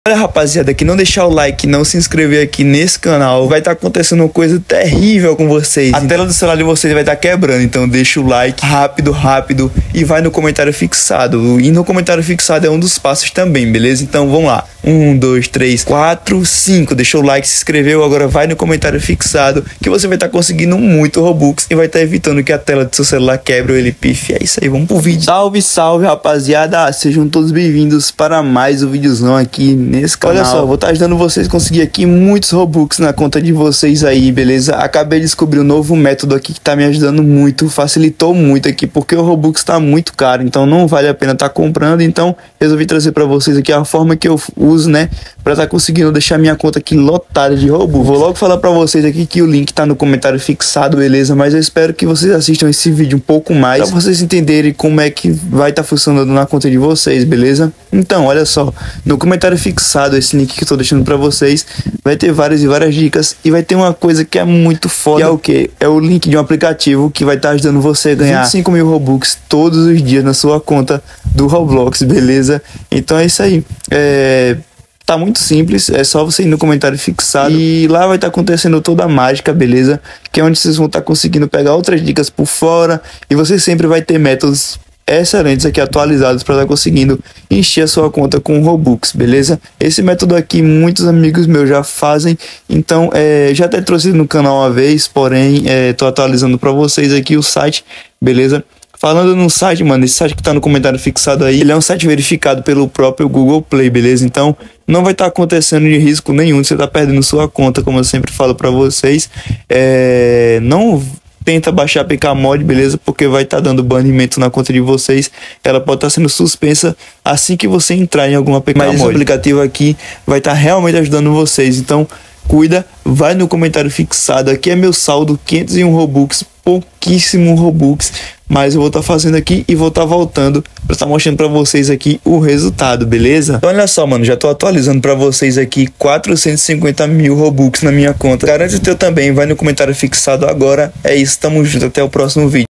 Olha, rapaziada, que não deixar o like, não se inscrever aqui nesse canal, vai estar acontecendo uma coisa terrível com vocês. A tela do celular de vocês vai estar quebrando, então deixa o like rápido e vai no comentário fixado. E no comentário fixado é um dos passos também, beleza? Então vamos lá. 1, 2, 3, 4, 5. Deixou o like, se inscreveu, agora vai no comentário fixado que você vai estar conseguindo muito Robux e vai estar evitando que a tela do seu celular quebre ou ele pife. É isso aí, vamos pro vídeo. Salve, salve, rapaziada. Sejam todos bem-vindos para mais um videozão aqui nesse canal. Olha só, vou estar ajudando vocês a conseguir aqui muitos Robux na conta de vocês aí, beleza? Acabei de descobrir um novo método aqui que tá me ajudando muito, facilitou muito aqui, porque o Robux tá muito caro, então não vale a pena estar comprando. Então resolvi trazer para vocês aqui a forma que eu uso, né, para estar conseguindo deixar minha conta aqui lotada de Robux. Vou logo falar para vocês aqui que o link tá no comentário fixado, beleza? Mas eu espero que vocês assistam esse vídeo um pouco mais, para vocês entenderem como é que vai estar funcionando na conta de vocês, beleza? Então, olha só, no comentário fixado, esse link que eu tô deixando para vocês, vai ter várias dicas e vai ter uma coisa que é muito foda, que é o que? É o link de um aplicativo que vai estar ajudando você a ganhar 25 mil Robux todos os dias na sua conta do Roblox, beleza? Então é isso aí. Tá muito simples, é só você ir no comentário fixado e lá vai estar acontecendo toda a mágica, beleza? Que é onde vocês vão estar conseguindo pegar outras dicas por fora e você sempre vai ter métodos excelentes aqui atualizados para estar conseguindo encher a sua conta com Robux, beleza? Esse método aqui muitos amigos meus já fazem, então já até trouxe no canal uma vez, porém tô atualizando para vocês aqui o site, beleza? Falando no site, mano, esse site que tá no comentário fixado aí, ele é um site verificado pelo próprio Google Play, beleza? Então não vai estar acontecendo de risco nenhum de você tá perdendo sua conta, como eu sempre falo pra vocês. Não tenta baixar a APK Mod, beleza? Porque vai estar dando banimento na conta de vocês. Ela pode estar sendo suspensa assim que você entrar em alguma APK Mod. Mas esse aplicativo aqui vai estar realmente ajudando vocês, então cuida, vai no comentário fixado. Aqui é meu saldo, 501 Robux, pouquíssimo Robux, mas eu vou estar fazendo aqui e vou estar voltando para estar mostrando para vocês aqui o resultado, beleza? Então, olha só, mano, já tô atualizando para vocês aqui 450 mil Robux na minha conta. Garante o teu também, vai no comentário fixado agora. É isso, tamo junto, até o próximo vídeo.